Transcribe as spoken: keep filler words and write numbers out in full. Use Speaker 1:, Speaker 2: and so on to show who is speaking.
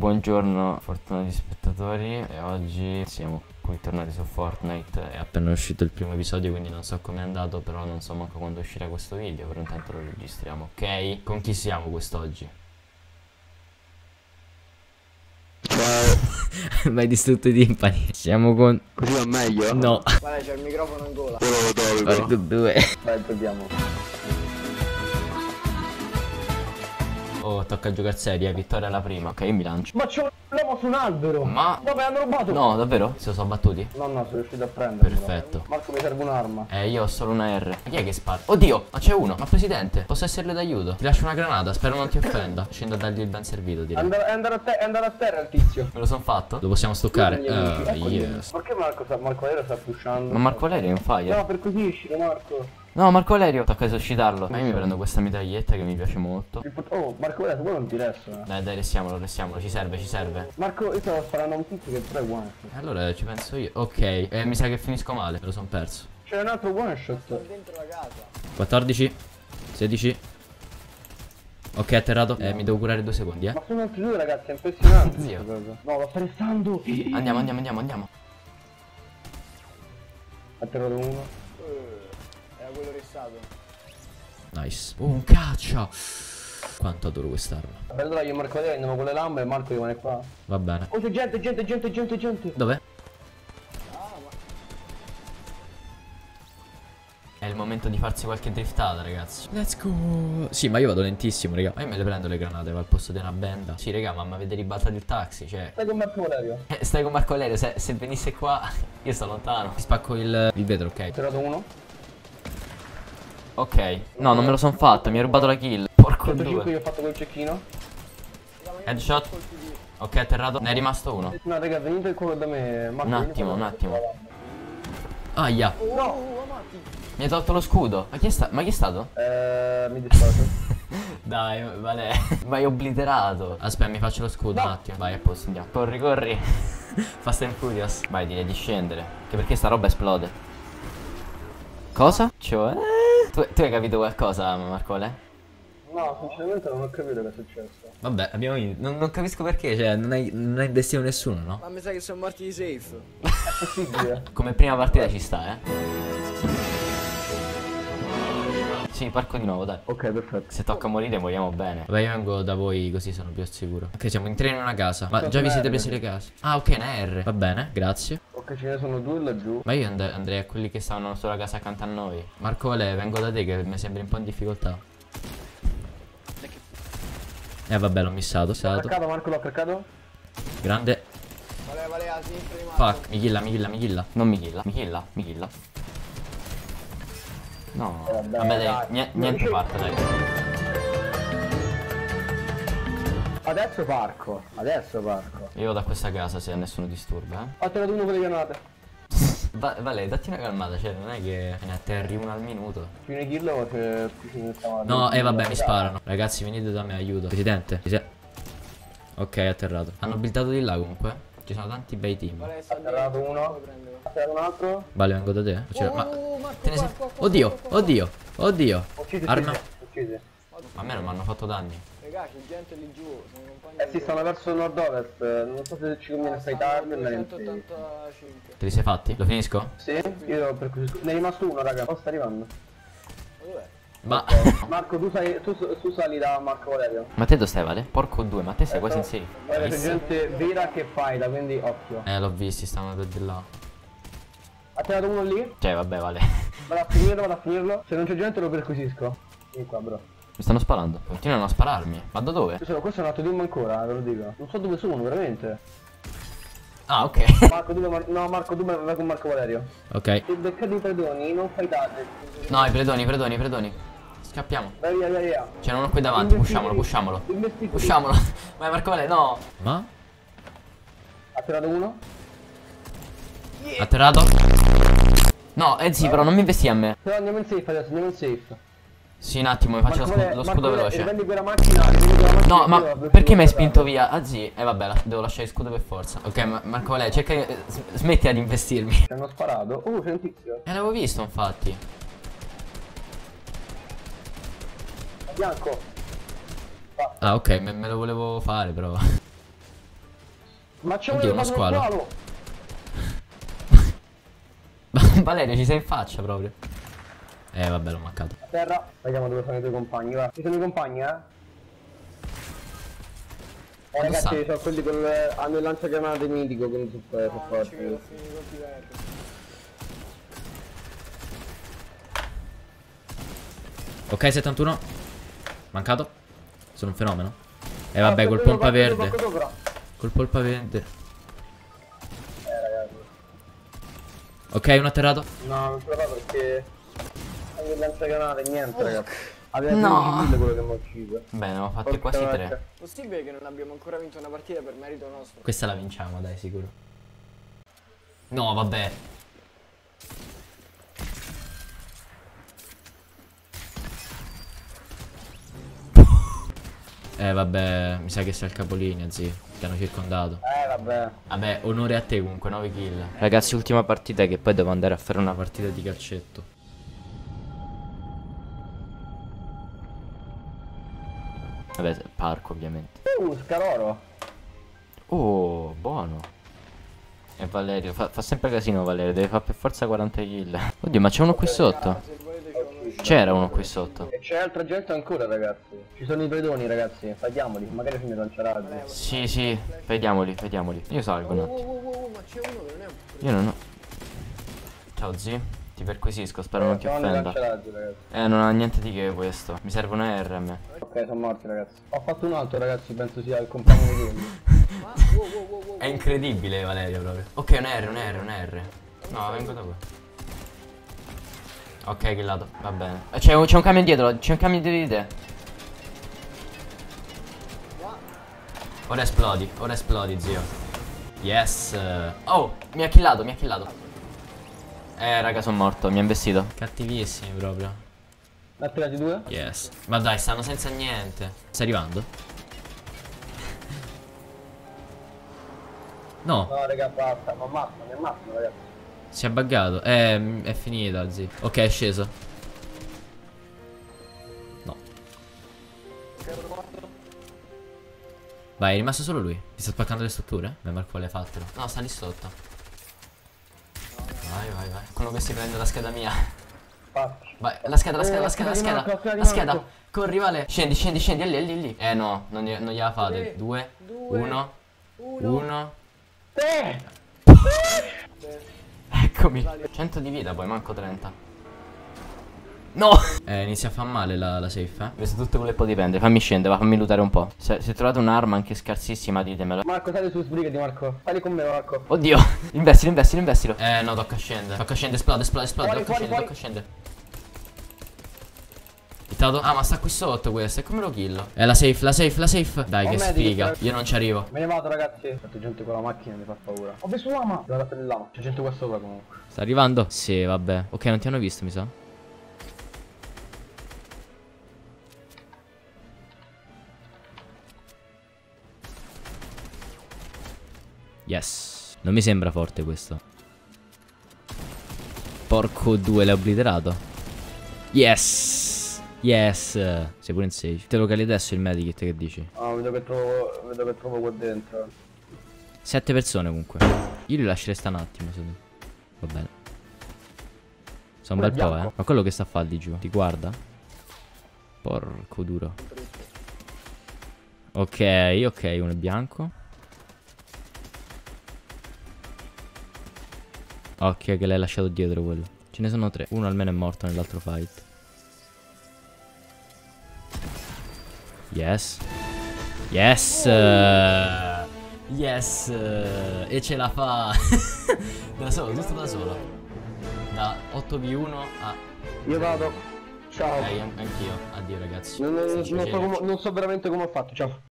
Speaker 1: Buongiorno fortunati spettatori, e oggi siamo qui tornati su Fortnite. È appena uscito il primo episodio, quindi non so com'è andato, però non so manco quando uscirà questo video, però intanto lo registriamo, ok? Con chi siamo quest'oggi?
Speaker 2: Ciao.
Speaker 1: Mi hai distrutto i timpani. Siamo con...
Speaker 2: Così va meglio?
Speaker 1: No.
Speaker 3: Guarda, c'è il microfono in gola.
Speaker 2: Ora lo tolgo.
Speaker 1: Guarda due.
Speaker 3: Vai, proviamo.
Speaker 1: Oh, tocca giocare seria, vittoria alla prima. Ok, io mi lancio.
Speaker 3: Ma c'ho un problema su un albero.
Speaker 1: Ma...
Speaker 3: Dove hanno rubato?
Speaker 1: No, davvero? Se lo sono battuti?
Speaker 3: No, no, sono riuscito a prenderlo.
Speaker 1: Perfetto.
Speaker 3: Marco, mi serve un'arma.
Speaker 1: Eh, io ho solo una R. Ma chi è che spara? Oddio, ma c'è uno. Ma presidente, posso esserle d'aiuto? Ti lascio una granata, spero non ti offenda. Scendo a dargli il ben servito, direi.
Speaker 3: Andare, andare, a te, andare a terra il tizio.
Speaker 1: Me lo son fatto? Lo possiamo stoccare?
Speaker 3: Gli amici,
Speaker 1: Ah,
Speaker 3: eccoli.
Speaker 1: yes.
Speaker 3: Perché Marco sta, Marco Valerio sta pushando?
Speaker 1: Ma Marco Valerio è un fire.
Speaker 3: No, per così uscire, Marco.
Speaker 1: No, Marco Valerio, tocca esercitarlo. Ma io mi prendo questa mitraglietta che mi piace molto.
Speaker 3: Oh, Marco Valerio, poi non ti resta.
Speaker 1: Dai, dai, restiamolo, restiamolo, ci serve, ci serve.
Speaker 3: Marco, io stavo sparando a un tizio che però è one shot.
Speaker 1: Allora ci penso io. Ok, eh, mi sa che finisco male, me lo son perso.
Speaker 3: C'è un altro one shot. Dentro la casa.
Speaker 1: quattordici, sedici. Ok, atterrato. Eh, mi devo curare due secondi, eh.
Speaker 3: Ma sono altri due ragazzi, è impressionante.
Speaker 1: Zio.
Speaker 3: No, lo sta restando.
Speaker 1: Andiamo, andiamo, andiamo, andiamo.
Speaker 3: Atterrato uno. Era quello restato.
Speaker 1: Nice. Oh, un caccia. Quanto adoro quest'arma.
Speaker 3: Allora io e Marco Valerio andiamo con le lampe e Marco rimane qua.
Speaker 1: Va bene.
Speaker 3: Oh, c'è gente, gente, gente, gente, gente.
Speaker 1: Dov'è? È il momento di farsi qualche driftata, ragazzi. Let's go. Sì, ma io vado lentissimo, raga. Ma io me le prendo le granate, va al posto di una benda. Sì, raga, mamma, avete ribaltato il taxi, cioè.
Speaker 3: Stai con Marco Valerio.
Speaker 1: Eh, stai con Marco Valerio, se, se venisse qua, io sto lontano. Ti spacco il, il vetro, ok.
Speaker 3: Atterrato uno.
Speaker 1: Ok. No, non me lo son fatto, mi ha rubato la kill. Porco
Speaker 3: centocinque
Speaker 1: due.
Speaker 3: io ho fatto quel cecchino.
Speaker 1: Headshot. Ok, atterrato. Ne è rimasto uno.
Speaker 3: No, raga, venite qua da me. Marco,
Speaker 1: Un
Speaker 3: venite
Speaker 1: attimo,
Speaker 3: qua
Speaker 1: un
Speaker 3: da me.
Speaker 1: attimo. Aia.
Speaker 3: No.
Speaker 1: Mi hai tolto lo scudo. Ma chi è stato? Ma chi è stato?
Speaker 3: Eh, mi dispiace.
Speaker 1: Dai, vale. Mi hai obliterato. Aspetta, mi faccio lo scudo
Speaker 3: No.
Speaker 1: un attimo. Vai, a posto, andiamo. Corri, corri. Fast and Furious. Vai, direi di scendere. Anche perché sta roba esplode. Cosa? Cioè? Tu, tu hai capito qualcosa, Marcole?
Speaker 3: No, sinceramente non ho capito che è successo.
Speaker 1: Vabbè, abbiamo vinto. Non, non capisco perché, cioè, non hai, non hai destino nessuno, no?
Speaker 3: Ma mi sa che sono morti di safe. È possibile.
Speaker 1: Come prima partita ci sta, eh? Sì, parco di nuovo, dai.
Speaker 3: Ok, perfetto.
Speaker 1: Se tocca morire moriamo bene. Vabbè, io vengo da voi così sono più al sicuro. Ok, siamo in tre in una casa. Ma già vi siete presi le case? Ah, ok, una R. Va bene, grazie.
Speaker 3: Ok, ce ne sono due laggiù.
Speaker 1: Ma io and andrei a quelli che stavano sulla casa accanto a noi. Marco Vale, vengo da te che mi sembri un po' in difficoltà. Eh vabbè, l'ho missato,
Speaker 3: L'ho
Speaker 1: stato.
Speaker 3: craccato, Marco, l'ho craccato.
Speaker 1: Grande.
Speaker 3: Vale, vale, a sinistra di Marco.
Speaker 1: Fuck, mi killa, mi killa, mi killa. Non mi killa, mi killa, mi killa. No,
Speaker 3: Eh, vabbè,
Speaker 1: vabbè, dai,
Speaker 3: dai.
Speaker 1: nie- niente parte, dai.
Speaker 3: Adesso parco. Adesso parco.
Speaker 1: Io vado a questa casa se nessuno disturba, eh.
Speaker 3: Ho tirato uno con le granate.
Speaker 1: Va vale, datti una calmata, cioè non è che ne atterri uno al minuto.
Speaker 3: Più ne kill o c'è più ce ne stava.
Speaker 1: No, eh vabbè, mi sparano. Ragazzi, venite da me, aiuto. Presidente, ci sei? Ok, è atterrato. Hanno buildato di là comunque. Ci sono tanti bei team.
Speaker 3: Ha atterrato uno. Ha atterrato un altro.
Speaker 1: Vale, vengo da te. Cioè, ma te ne sei... Oddio, oddio, oddio.
Speaker 3: Uccisi,
Speaker 1: Arma.
Speaker 3: uccisi, uccisi.
Speaker 1: A me non mi hanno fatto danni.
Speaker 4: Raga, c'è gente lì giù, sono compagni.
Speaker 3: Eh sì, stanno verso nord-ovest. Non so se ci conviene fightarli o andare in safe.
Speaker 4: centottantacinque.
Speaker 1: Te li sei fatti? Lo finisco?
Speaker 3: Sì, io per così. Ne è rimasto uno, raga. Oh, sta arrivando.
Speaker 4: Ma dov'è?
Speaker 1: Ma...
Speaker 3: Marco, tu, sai, tu, tu sali da Marco Valerio.
Speaker 1: Ma te dove stai, Vale? Porco due, ma te sei quasi in safe.
Speaker 3: Guarda, c'è
Speaker 1: Nice.
Speaker 3: gente vera che fighta, quindi occhio.
Speaker 1: Eh, l'ho visti, stavano da di là.
Speaker 3: Ha tirato uno lì.
Speaker 1: Cioè, vabbè, Vale.
Speaker 3: Vado a finirlo, vado a finirlo. Se non c'è gente lo perquisisco. Vieni qua, bro.
Speaker 1: Mi stanno sparando. Continuano a spararmi. Ma da dove?
Speaker 3: Questo, questo è un altro team ancora, ve lo dico. Non so dove sono, veramente.
Speaker 1: Ah, ok.
Speaker 3: Marco, tu vai- no, Marco, tu vai con Marco Valerio.
Speaker 1: Ok.
Speaker 3: Se beccate i predoni, non fightate.
Speaker 1: No, i predoni, i predoni, i predoni. Scappiamo.
Speaker 3: Vai via, via, via.
Speaker 1: C'è uno qui davanti, pusciamolo, pusciamolo.
Speaker 3: Investitevi.
Speaker 1: Pusciamolo. Vai Marco Vale, no. Ma?
Speaker 3: Ha tirato uno.
Speaker 1: Atterrato. No, eh sì, però non mi investi a me.
Speaker 3: Però andiamo in safe adesso, andiamo in safe.
Speaker 1: Sì, un attimo, mi faccio lo,
Speaker 3: Marco
Speaker 1: scu
Speaker 3: Vale-
Speaker 1: lo
Speaker 3: Marco
Speaker 1: scudo
Speaker 3: Vale,
Speaker 1: veloce.
Speaker 3: riprendi quella macchina, riprendi quella macchina.
Speaker 1: No, ma
Speaker 3: io avevo
Speaker 1: perché mi hai
Speaker 3: fatto
Speaker 1: spinto via? Ah, sì, eh vabbè, la- devo lasciare il scudo per forza. Ok, ma Marco Vale, cerca di... s- smettila di investirmi.
Speaker 3: Ci hanno sparato. Oh, c'è un tizio.
Speaker 1: Eh, l'avevo visto, infatti.
Speaker 3: Bianco.
Speaker 1: Ah, ok, me, me lo volevo fare, però.
Speaker 3: Ma c'è
Speaker 1: Oddio,
Speaker 3: uno
Speaker 1: uno
Speaker 3: che fa
Speaker 1: squalo.
Speaker 3: squalo.
Speaker 1: Valerio, ci sei in faccia proprio. Eh, vabbè, l'ho mancato.
Speaker 3: A terra. Vediamo dove sono i tuoi compagni, va. Ci sono i compagni, eh? Eh
Speaker 1: Dove
Speaker 3: ragazzi,
Speaker 1: stanno?
Speaker 3: sono quelli con... hanno il lanciagranate mitico, quindi super
Speaker 4: No, non ci
Speaker 3: forti.
Speaker 4: vedo, ho finito i colpi verdi.
Speaker 1: Ok, settantuno. Mancato. Sono un fenomeno. E eh, vabbè, col pompa verde. Col polpa verde.
Speaker 3: Eh ragazzi.
Speaker 1: Ok, uno atterrato.
Speaker 3: No, non ce la faccio perché... hanno il lanciagranate, niente
Speaker 4: Oh.
Speaker 3: ragazzi. Aveva
Speaker 1: No.
Speaker 3: tredici quello che mi ha ucciso.
Speaker 1: Bene, ho fatti
Speaker 3: Porca
Speaker 1: quasi
Speaker 3: vacca.
Speaker 1: tre.
Speaker 4: Possibile che non abbiamo ancora vinto una partita per merito nostro?
Speaker 1: Questa la vinciamo, dai, sicuro. No, vabbè. Eh, vabbè, mi sa che sei al capolinea, zio. Ti hanno circondato.
Speaker 3: Eh vabbè.
Speaker 1: Vabbè, onore a te comunque, nove kill. Ragazzi, ultima partita che poi devo andare a fare una partita di calcetto. Vabbè, parco ovviamente.
Speaker 3: Uh, Scaroro.
Speaker 1: Oh, buono. E Valerio, fa, fa sempre casino Valerio, deve fare per forza quaranta kill. Oddio, ma c'è uno qui sotto.
Speaker 4: Se volete c'è uno uscito.
Speaker 1: C'era uno qui sotto.
Speaker 3: E c'è altra gente ancora ragazzi. Ci sono i predoni ragazzi, tagliamoli, magari se mi lanciarazzi.
Speaker 1: Sì, sì, vediamoli, vediamoli. Io salgo un
Speaker 4: Oh,
Speaker 1: attimo.
Speaker 4: oh, oh, oh, ma c'è uno che non è un
Speaker 1: Io non ho... Ciao zio, ti perquisisco, spero non ti offenda.
Speaker 3: lanciarazzi ragazzi.
Speaker 1: Eh, non ha niente di che questo. Mi serve una R M.
Speaker 3: Ok, sono morti ragazzi. Ho fatto un altro ragazzi, penso sia il compagno di quelli.
Speaker 4: Ma, wow, wow, wow, wow.
Speaker 1: È incredibile Valerio proprio. Ok, un R, un R, un R. No, vengo da qua. Ok, killato, va bene. Eh, C'è un, c'è un camion dietro, c'è un camion dietro di te. Ora esplodi, ora esplodi zio. Yes. Oh, mi ha killato, mi ha killato. Eh raga, sono morto, mi ha investito. Cattivissimi proprio.
Speaker 3: Ne ha tirati due?
Speaker 1: Yes. Ma dai, stanno senza niente. Stai arrivando? No,
Speaker 3: No raga, basta, ma ammazzano, mi ammazzano ragazzi.
Speaker 1: si è buggato. Eh, m- è finita zio. Ok, è sceso. No. Vai, è rimasto solo lui. Ti sta spaccando le strutture? Beh, ma quale fatelo? No, sta lì sotto. Vai, vai, vai. Quello che si prende la scheda mia.
Speaker 3: Fatti.
Speaker 1: Vai, la scheda, la
Speaker 3: Eh,
Speaker 1: scheda, la
Speaker 3: la
Speaker 1: scheda, la
Speaker 3: scheda
Speaker 1: scheda.
Speaker 3: di Marco, la scheda di
Speaker 1: La scheda.
Speaker 3: Marco.
Speaker 1: Corri, Vale. Scendi, scendi, scendi. È lì, è lì, è lì. Eh no, non, gli- non gliela fate.
Speaker 4: Tre,
Speaker 1: Due,
Speaker 4: due,
Speaker 1: uno,
Speaker 4: uno.
Speaker 1: uno.
Speaker 3: Eh!
Speaker 1: Eccomi. cento di vita, poi manco trenta. No! Eh, inizia a far male la, la safe, eh. Ho preso tutto quello che potevi prendere. Fammi scendere, va, fammi lutare un po'. Se, se trovate un'arma anche scarsissima, ditemelo.
Speaker 3: Marco, sali su, sbrigati Marco. Sali con me Marco.
Speaker 1: Oddio, investilo, investilo, investilo. Eh no, tocca scendere. Tocca scendere, esplode, esplode, esplode.
Speaker 3: Fuori,
Speaker 1: Tocca
Speaker 3: fuori,
Speaker 1: scendere, tocca scendere. Hittato? Ah, ma sta qui sotto questo. E come lo killo? Eh, la safe, la safe, la safe. Dai,
Speaker 3: Oh,
Speaker 1: che
Speaker 3: medico,
Speaker 1: sfiga.
Speaker 3: eh.
Speaker 1: Io non ci arrivo.
Speaker 3: Me ne vado ragazzi. C'è gente con la macchina, mi fa paura. Ho visto l'ama. Devo andare l'ama. C'è gente qua sopra comunque.
Speaker 1: Sta arrivando? Sì, vabbè. Ok, non ti hanno visto, mi sa. Yes. Non mi sembra forte questo. Porco due, l'hai obliterato. Yes. Yes. Sei pure in safe. Te lo cali adesso il medikit, che dici?
Speaker 3: Ah, vedo che trovo. Vedo che trovo qua dentro.
Speaker 1: Sette persone comunque. Io li lascerei sta un attimo, se tu. Va bene. Sono un bel po', eh. Ma quello che sta a fare lì giù? Ti guarda? Porco duro. Ok, ok, uno è bianco. Occhio che l'hai lasciato dietro quello. Ce ne sono tre. Uno almeno è morto nell'altro fight. Yes. Yes. uh, Yes. uh, E ce la fa. Da solo, giusto da solo. Da otto v uno a...
Speaker 3: Io vado. Ciao.
Speaker 1: Ok, an- anch'io. Addio ragazzi.
Speaker 3: Non, non-
Speaker 1: Sto
Speaker 3: non so
Speaker 1: facendo.
Speaker 3: come- non so veramente come ho fatto. Ciao.